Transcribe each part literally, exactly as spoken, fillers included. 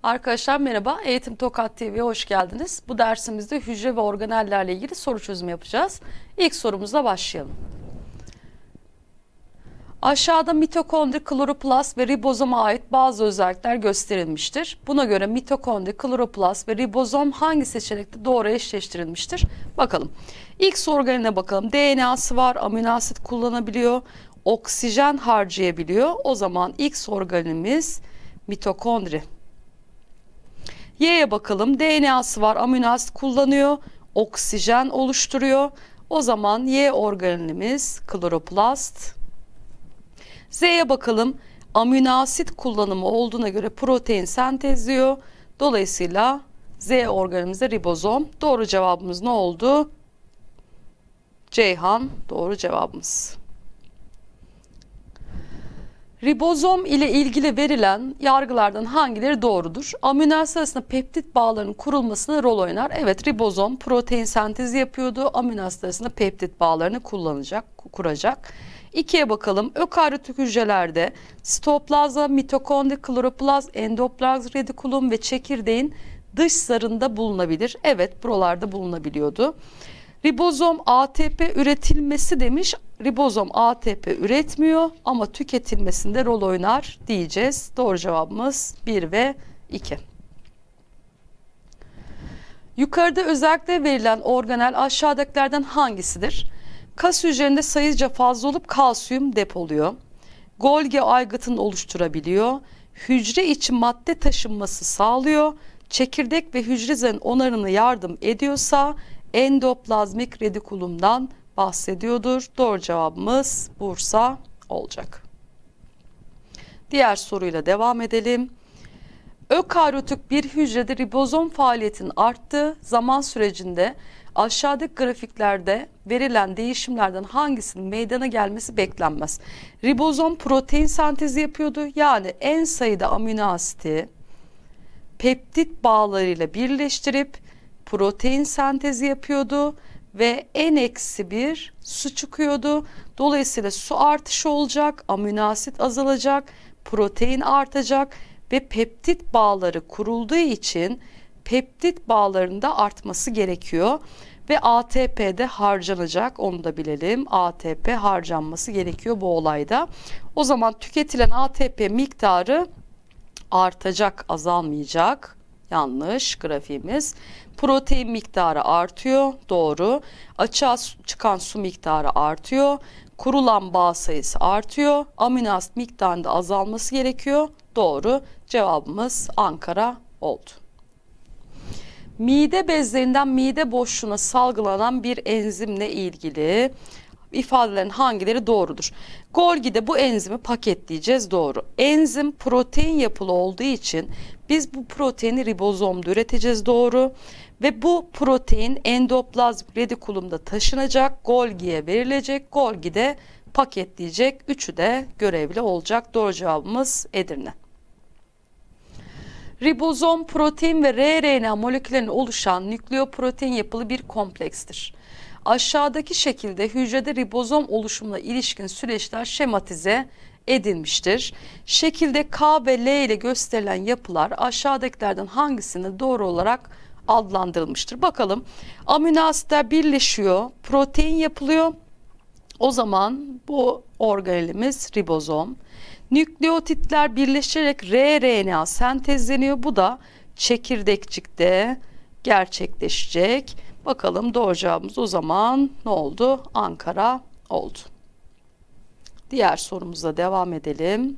Arkadaşlar merhaba, Eğitim Tokat T V'ye hoş geldiniz. Bu dersimizde hücre ve organellerle ilgili soru çözümü yapacağız. İlk sorumuzla başlayalım. Aşağıda mitokondri, kloroplast ve ribozoma ait bazı özellikler gösterilmiştir. Buna göre mitokondri, kloroplast ve ribozom hangi seçenekte doğru eşleştirilmiştir? Bakalım. X organine bakalım. D N A'sı var, amino asit kullanabiliyor, oksijen harcayabiliyor. O zaman X organimiz mitokondri. Y'ye bakalım. D N A'sı var, amino asit kullanıyor, oksijen oluşturuyor. O zaman Y organelimiz kloroplast. Z'ye bakalım. Amino asit kullanımı olduğuna göre protein sentezliyor. Dolayısıyla Z organelimize ribozom. Doğru cevabımız ne oldu? Ceyhan doğru cevabımız. Ribozom ile ilgili verilen yargılardan hangileri doğrudur? Amino asit arasında peptit bağlarının kurulmasına rol oynar. Evet, ribozom protein sentezi yapıyordu. Amino asit arasında peptit bağlarını kullanacak, kuracak. ikiye bakalım. Ökaryotik hücrelerde sitoplazma, mitokondri, kloroplast, endoplazm, retikulum ve çekirdeğin dış zarında bulunabilir. Evet, buralarda bulunabiliyordu. Ribozom A T P üretilmesi demiş. Ribozom A T P üretmiyor ama tüketilmesinde rol oynar diyeceğiz. Doğru cevabımız bir ve iki. Yukarıda özellikle verilen organel aşağıdakilerden hangisidir? Kas hücrelerinde sayıca fazla olup kalsiyum depoluyor. Golgi aygıtını oluşturabiliyor. Hücre içi madde taşınması sağlıyor. Çekirdek ve hücre zarının onarımına yardım ediyorsa endoplazmik retikulumdan bahsediyordur. Doğru cevabımız Bursa olacak. Diğer soruyla devam edelim. Ökaryotik bir hücrede ribozom faaliyetinin arttığı zaman sürecinde aşağıdaki grafiklerde verilen değişimlerden hangisinin meydana gelmesi beklenmez? Ribozom protein sentezi yapıyordu. Yani en sayıda amino asiti peptit bağlarıyla birleştirip protein sentezi yapıyordu ve en eksi bir su çıkıyordu. Dolayısıyla su artışı olacak, amino asit azalacak, protein artacak ve peptit bağları kurulduğu için peptit bağlarında artması gerekiyor ve A T P'de harcanacak, onu da bilelim. A T P harcanması gerekiyor bu olayda. O zaman tüketilen A T P miktarı artacak, azalmayacak. Yanlış grafiğimiz. Protein miktarı artıyor. Doğru. Açığa çıkan su miktarı artıyor. Kurulan bağ sayısı artıyor. Amino asit miktarında azalması gerekiyor. Doğru. Cevabımız Ankara oldu. Mide bezlerinden mide boşluğuna salgılanan bir enzimle ilgili ifadelerin hangileri doğrudur? Golgi'de bu enzimi paketleyeceğiz. Doğru. Enzim protein yapılı olduğu için biz bu proteini ribozomda üreteceğiz. Doğru. Ve bu protein endoplazmik retikulumda taşınacak. Golgi'ye verilecek. Golgi'de paketleyecek. Üçü de görevli olacak. Doğru cevabımız Edirne. Ribozom protein ve rRNA moleküllerinin oluşan nükleoprotein yapılı bir komplekstir. Aşağıdaki şekilde hücrede ribozom oluşumuna ilişkin süreçler şematize edilmiştir. Şekilde K ve L ile gösterilen yapılar aşağıdakilerden hangisinde doğru olarak adlandırılmıştır? Bakalım. Amino asitler birleşiyor, protein yapılıyor. O zaman bu organelimiz ribozom. Nükleotitler birleşerek rRNA sentezleniyor. Bu da çekirdekçikte gerçekleşecek. Bakalım doğru cevabımız o zaman ne oldu? Ankara oldu. Diğer sorumuza devam edelim.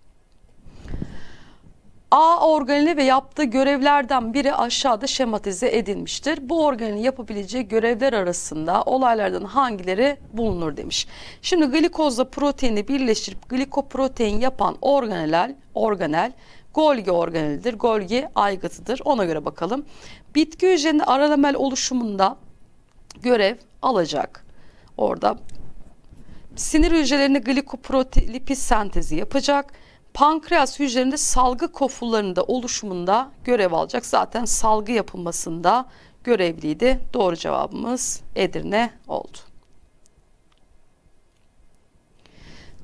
A organeli ve yaptığı görevlerden biri aşağıda şematize edilmiştir. Bu organelin yapabileceği görevler arasında olaylardan hangileri bulunur demiş. Şimdi glikozla proteini birleştirip glikoprotein yapan organel, organel Golgi organelidir. Golgi aygıtıdır. Ona göre bakalım. Bitki hücrenin aralamel oluşumunda görev alacak. Orada sinir hücrelerinde glikoprotein sentezi yapacak. Pankreas hücrelerinde salgı kofullarında oluşumunda görev alacak. Zaten salgı yapılmasında görevliydi. Doğru cevabımız Edirne oldu.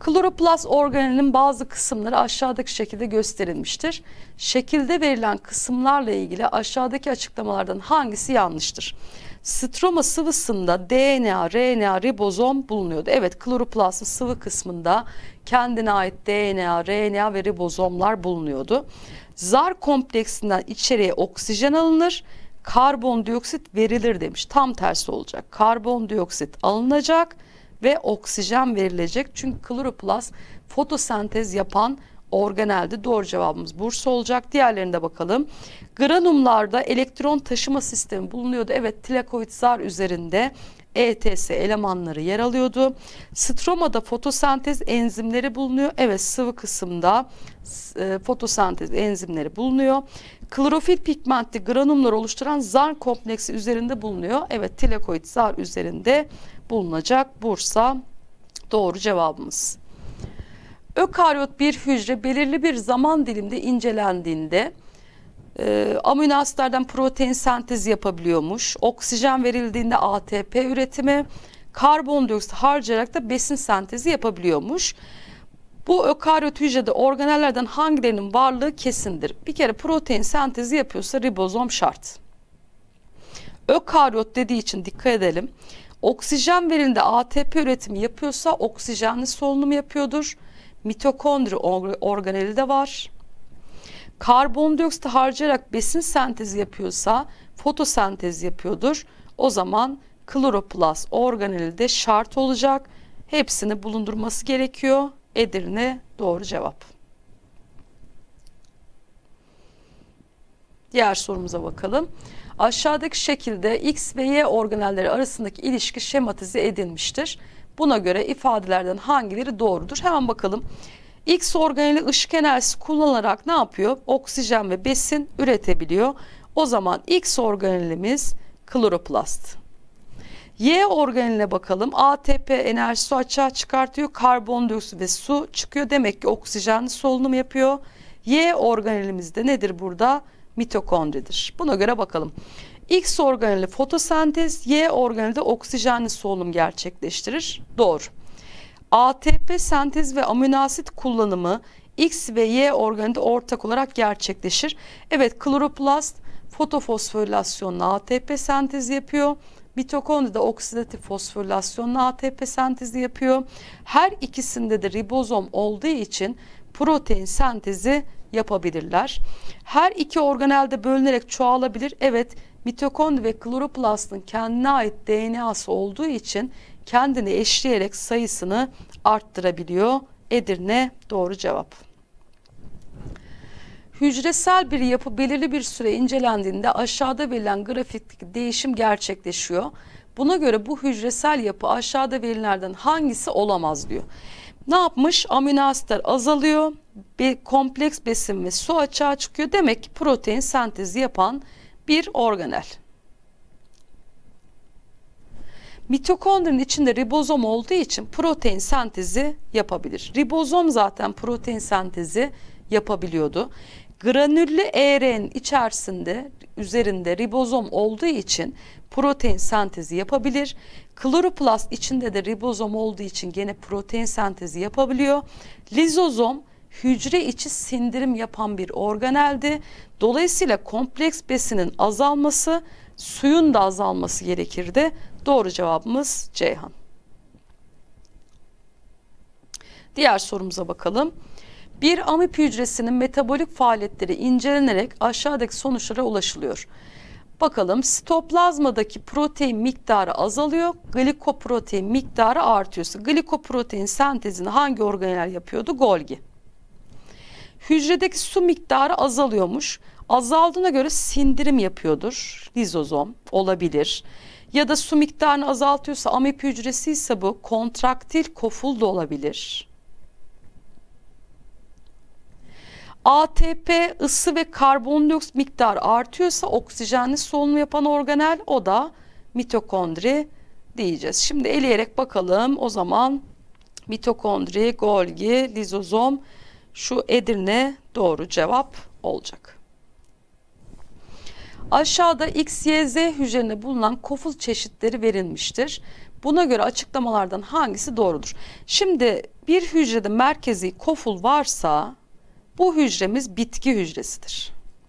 Kloroplast organelinin bazı kısımları aşağıdaki şekilde gösterilmiştir. Şekilde verilen kısımlarla ilgili aşağıdaki açıklamalardan hangisi yanlıştır? Stroma sıvısında D N A, R N A, ribozom bulunuyordu. Evet, kloroplastın sıvı kısmında kendine ait D N A, R N A ve ribozomlar bulunuyordu. Zar kompleksinden içeriye oksijen alınır, karbondioksit verilir demiş. Tam tersi olacak. Karbondioksit alınacak ve oksijen verilecek. Çünkü kloroplast fotosentez yapan organeldi. Doğru cevabımız Bursa olacak. Diğerlerine bakalım. Granumlarda elektron taşıma sistemi bulunuyordu. Evet, tilakoid zar üzerinde E T S elemanları yer alıyordu. Stromada fotosentez enzimleri bulunuyor. Evet, sıvı kısımda e, fotosentez enzimleri bulunuyor. Klorofil pigmentli granumlar oluşturan zar kompleksi üzerinde bulunuyor. Evet, tilakoid zar üzerinde bulunacak. Bursa doğru cevabımız. Ökaryot bir hücre belirli bir zaman diliminde incelendiğinde e, amino asitlerden protein sentezi yapabiliyormuş. Oksijen verildiğinde A T P üretimi, karbondioksit harcayarak da besin sentezi yapabiliyormuş. Bu ökaryot hücrede organellerden hangilerinin varlığı kesindir. Bir kere protein sentezi yapıyorsa ribozom şart. Ökaryot dediği için dikkat edelim. Oksijen verildiğinde A T P üretimi yapıyorsa oksijenli solunum yapıyordur. Mitokondri organeli de var. Karbondioksit harcayarak besin sentezi yapıyorsa fotosentez yapıyordur. O zaman kloroplast organeli de şart olacak. Hepsini bulundurması gerekiyor. Edirne doğru cevap. Diğer sorumuza bakalım. Aşağıdaki şekilde X ve Y organelleri arasındaki ilişki şematize edilmiştir. Buna göre ifadelerden hangileri doğrudur? Hemen bakalım. X organeli ışık enerjisi kullanılarak ne yapıyor? Oksijen ve besin üretebiliyor. O zaman X organelimiz kloroplast. Y organeline bakalım. A T P enerjisi açığa çıkartıyor. Karbondioksit ve su çıkıyor. Demek ki oksijenli solunum yapıyor. Y organelimizde nedir burada? Mitokondridir. Buna göre bakalım. X organeli fotosentez, Y organeli de oksijenli solunum gerçekleştirir. Doğru. A T P sentez ve amino asit kullanımı X ve Y organeli de ortak olarak gerçekleşir. Evet, kloroplast fotofosforilasyonla A T P sentezi yapıyor. Mitokondri de oksidatif fosforilasyonla A T P sentezi yapıyor. Her ikisinde de ribozom olduğu için protein sentezi yapabilirler. Her iki organelde bölünerek çoğalabilir. Evet, mitokondri ve kloroplastın kendine ait D N A'sı olduğu için kendini eşleyerek sayısını arttırabiliyor. Edirne doğru cevap. Hücresel bir yapı belirli bir süre incelendiğinde aşağıda verilen grafikteki değişim gerçekleşiyor. Buna göre bu hücresel yapı aşağıda verilenlerden hangisi olamaz diyor. Ne yapmış? Amino asitler azalıyor. Bir kompleks besin ve su açığa çıkıyor. Demek ki protein sentezi yapan bir organel. Mitokondrinin içinde ribozom olduğu için protein sentezi yapabilir. Ribozom zaten protein sentezi yapabiliyordu. Granüllü E R'nin içerisinde üzerinde ribozom olduğu için protein sentezi yapabilir. Kloroplast içinde de ribozom olduğu için gene protein sentezi yapabiliyor. Lizozom hücre içi sindirim yapan bir organeldi. Dolayısıyla kompleks besinin azalması, suyun da azalması gerekirdi. Doğru cevabımız Ceyhan. Diğer sorumuza bakalım. Bir amip hücresinin metabolik faaliyetleri incelenerek aşağıdaki sonuçlara ulaşılıyor. Bakalım, sitoplazmadaki protein miktarı azalıyor, glikoprotein miktarı artıyorsa glikoprotein sentezini hangi organel yapıyordu? Golgi. Hücredeki su miktarı azalıyormuş. Azaldığına göre sindirim yapıyordur. Lizozom olabilir. Ya da su miktarını azaltıyorsa amip hücresi ise bu kontraktil koful da olabilir. A T P, ısı ve karbondioksit miktarı artıyorsa oksijenli solunum yapan organel, o da mitokondri diyeceğiz. Şimdi eleyerek bakalım. O zaman mitokondri, Golgi, lizozom, şu Edirne doğru cevap olacak. Aşağıda X, Y, Z hücrelerinde bulunan koful çeşitleri verilmiştir. Buna göre açıklamalardan hangisi doğrudur? Şimdi bir hücrede merkezi koful varsa bu hücremiz bitki hücresidir.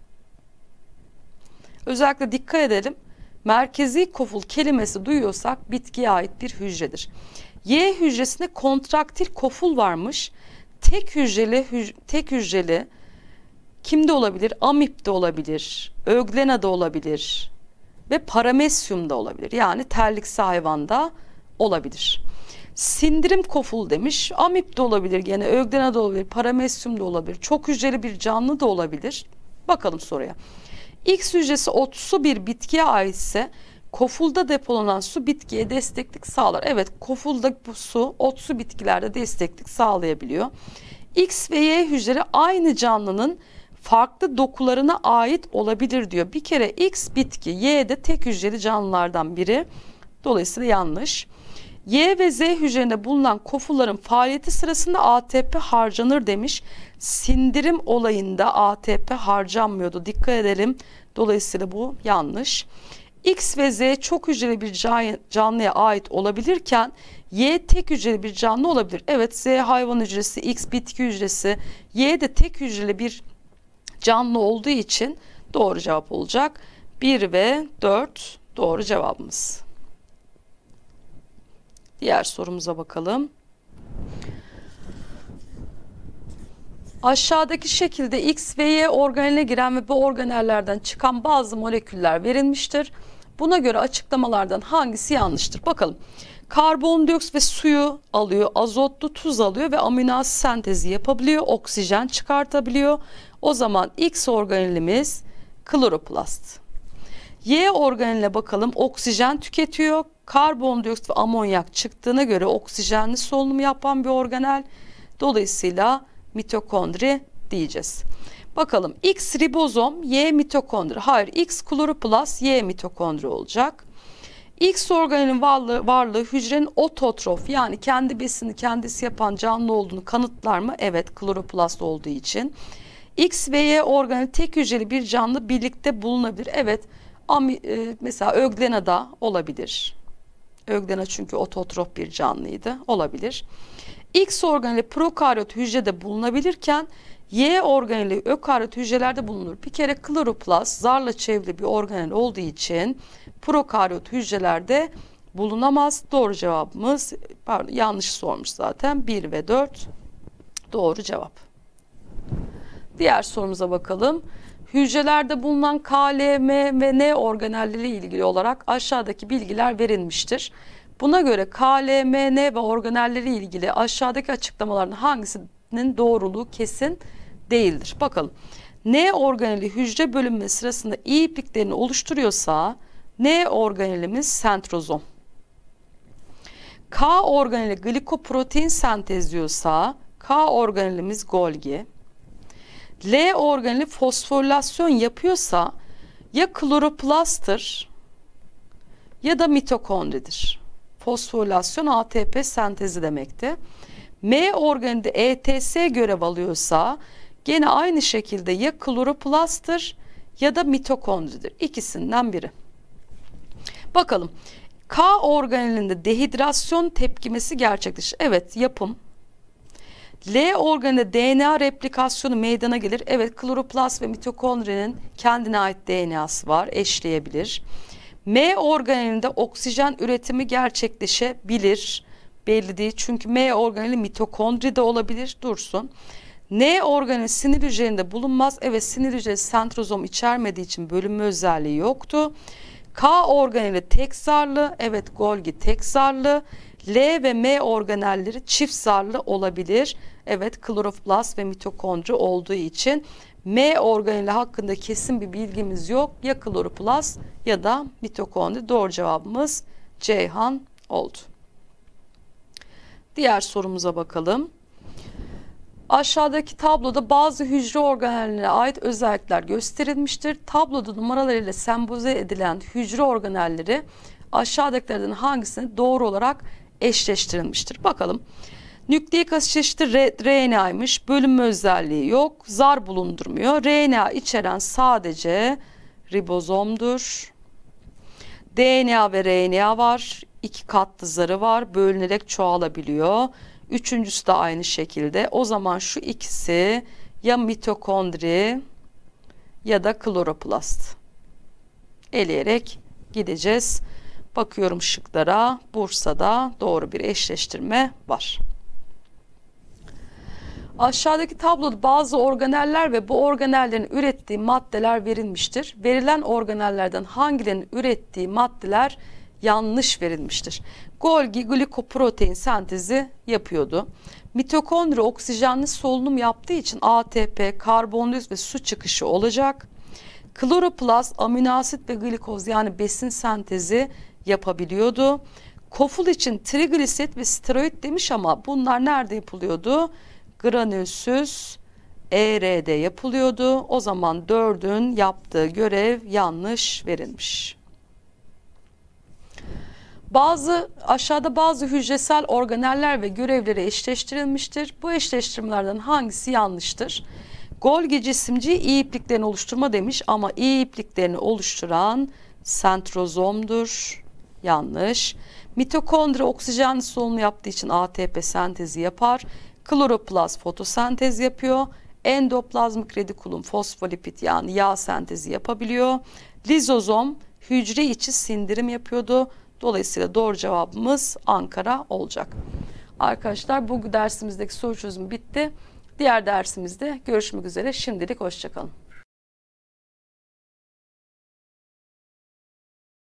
Özellikle dikkat edelim. Merkezi koful kelimesi duyuyorsak bitkiye ait bir hücredir. Y hücresinde kontraktil koful varmış. Tek hücreli hüc tek hücreli kimde olabilir? Amip'te olabilir, Öglena'da olabilir ve Paramesyum'da olabilir. Yani terliksi hayvanda olabilir. Sindirim koful demiş. Amip'te olabilir, gene Öglena'da olabilir, Paramesyum'da olabilir. Çok hücreli bir canlı da olabilir. Bakalım soruya. X hücresi otsu bir bitkiye aitse kofulda depolanan su bitkiye desteklik sağlar. Evet, kofulda bu su otsu bitkilerde desteklik sağlayabiliyor. X ve Y hücreleri aynı canlının farklı dokularına ait olabilir diyor. Bir kere X bitki, Y de tek hücreli canlılardan biri. Dolayısıyla yanlış. Y ve Z hücrelerinde bulunan kofulların faaliyeti sırasında A T P harcanır demiş. Sindirim olayında A T P harcanmıyordu. Dikkat edelim. Dolayısıyla bu yanlış. X ve Z çok hücreli bir canlıya ait olabilirken Y tek hücreli bir canlı olabilir. Evet, Z hayvan hücresi, X bitki hücresi, Y de tek hücreli bir canlı olduğu için doğru cevap olacak. bir ve dört doğru cevabımız. Diğer sorumuza bakalım. Aşağıdaki şekilde X ve Y organeline giren ve bu organellerden çıkan bazı moleküller verilmiştir. Buna göre açıklamalardan hangisi yanlıştır? Bakalım. Karbondioksit ve suyu alıyor, azotlu tuz alıyor ve amino asit sentezi yapabiliyor, oksijen çıkartabiliyor. O zaman X organelimiz kloroplast. Y organeline bakalım, oksijen tüketiyor. Karbondioksit ve amonyak çıktığına göre oksijenli solunum yapan bir organel. Dolayısıyla mitokondri diyeceğiz. Bakalım, X ribozom, Y mitokondri. Hayır, X kloroplast, Y mitokondri olacak. X organelin varlığı, varlığı hücrenin ototrof, yani kendi besini kendisi yapan canlı olduğunu kanıtlar mı? Evet, kloroplast olduğu için. X ve Y organeli tek hücreli bir canlı birlikte bulunabilir. Evet, ami, e, mesela Öglena'da olabilir. Öglena çünkü ototrof bir canlıydı. Olabilir. X organeli prokaryot hücrede bulunabilirken Y organeli ökaryot hücrelerde bulunur. Bir kere kloroplast zarla çevrili bir organel olduğu için prokaryot hücrelerde bulunamaz. Doğru cevabımız, pardon, yanlış sormuş zaten. bir ve dört doğru cevap. Diğer sorumuza bakalım. Hücrelerde bulunan K, L, M ve N organelleri ilgili olarak aşağıdaki bilgiler verilmiştir. Buna göre K, L, M, N ve organelleri ilgili aşağıdaki açıklamaların hangisinin doğruluğu kesin değildir? Bakalım. N organeli hücre bölünme sırasında İ ipliklerini oluşturuyorsa N organelimiz sentrozom. K organeli glikoprotein sentezliyorsa K organelimiz Golgi. L organeli fosforilasyon yapıyorsa ya kloroplasttır ya da mitokondridir. Fosforilasyon A T P sentezi demekti. M organında E T S görev alıyorsa gene aynı şekilde ya kloroplasttır ya da mitokondridir. İkisinden biri. Bakalım. K organelinde dehidrasyon tepkimesi gerçekleşir. Evet, yapım. L organında D N A replikasyonu meydana gelir. Evet, kloroplast ve mitokondrinin kendine ait D N A'sı var, eşleyebilir. M organelinde oksijen üretimi gerçekleşebilir. Belli değil çünkü M organeli mitokondri de olabilir, dursun. N organeli sinir hücrelerinde bulunmaz. Evet, sinir hücresi sentrozom içermediği için bölünme özelliği yoktu. K organeli tek zarlı. Evet, Golgi tek zarlı. L ve M organelleri çift zarlı olabilir. Evet, kloroplast ve mitokondri olduğu için M organeli hakkında kesin bir bilgimiz yok. Ya kloroplast ya da mitokondri. Doğru cevabımız Ceyhan oldu. Diğer sorumuza bakalım. Aşağıdaki tabloda bazı hücre organellerine ait özellikler gösterilmiştir. Tabloda numaralarıyla sembolize edilen hücre organelleri aşağıdakilerden hangisine doğru olarak eşleştirilmiştir? Bakalım. Nükleik asit çeşidi R N A'ymış. Bölünme özelliği yok. Zar bulundurmuyor. R N A içeren sadece ribozomdur. D N A ve R N A var. iki katlı zarı var. Bölünerek çoğalabiliyor. Üçüncüsü de aynı şekilde. O zaman şu ikisi ya mitokondri ya da kloroplast. Eleyerek gideceğiz. Bakıyorum şıklara. Bursa'da doğru bir eşleştirme var. Aşağıdaki tabloda bazı organeller ve bu organellerin ürettiği maddeler verilmiştir. Verilen organellerden hangilerinin ürettiği maddeler yanlış verilmiştir? Golgi glikoprotein sentezi yapıyordu. Mitokondri oksijenli solunum yaptığı için A T P, karbondioksit ve su çıkışı olacak. Kloroplast amino asit ve glikoz yani besin sentezi yapabiliyordu. Koful için trigliserit ve steroid demiş ama bunlar nerede yapılıyordu? Granülsüz E R'de yapılıyordu. O zaman dördün yaptığı görev yanlış verilmiş. Bazı aşağıda bazı hücresel organeller ve görevleri eşleştirilmiştir. Bu eşleştirmelerden hangisi yanlıştır? Golgi cisimci iyi ipliklerini oluşturma demiş ama iyi ipliklerini oluşturan sentrozomdur. Yanlış. Mitokondri oksijenli solunum yaptığı için A T P sentezi yapar. Kloroplast fotosentez yapıyor. Endoplazmik retikulum fosfolipid yani yağ sentezi yapabiliyor. Lizozom hücre içi sindirim yapıyordu. Dolayısıyla doğru cevabımız Ankara olacak. Arkadaşlar bu dersimizdeki soru çözümü bitti. Diğer dersimizde görüşmek üzere. Şimdilik hoşça kalın.